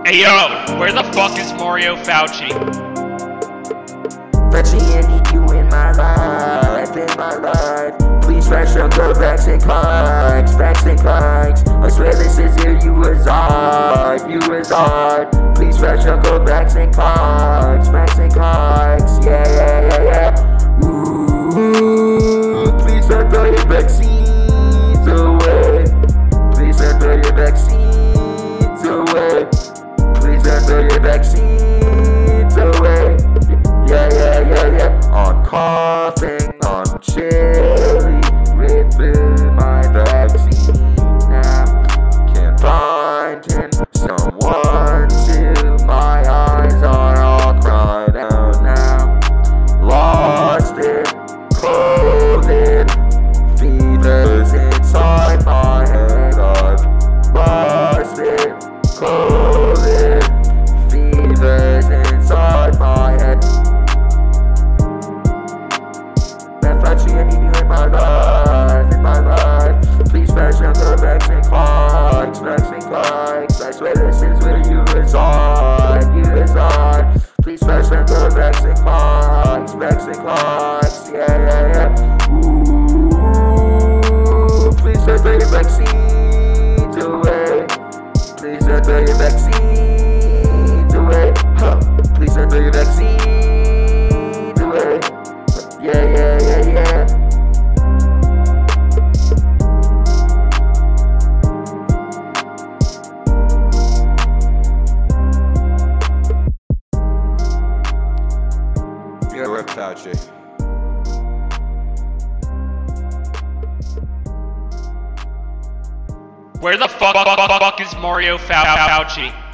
Hey yo, where the fuck is Mario Fauci? Fauci, I need you in my life, Please fresh up the vaccine clocks, I swear this is here you reside, Please fresh up the vaccine clocks, yeah. Ooh, please don't throw your vaccines away. Please don't throw your vaccines away. Please don't throw your vaccines away. Yeah. I'm coughing, I'm chilly, ripping my vaccine now. Can't find him, someone to, my eyes are all cried out now. Lost it, COVID, fevers inside my head. I've lost it, COVID, fevers inside my head. Fauci, I need you in my life, Please fashion the vaccine clocks, I swear this is where you reside, Please fashion the vaccine clocks, yeah. Ooh, please don't throw your vaccines away. Please don't throw your vaccines away. Please don't throw your vaccines away. Yeah. Yeah, rip Fauci. Where the fuck is Mario Fauci?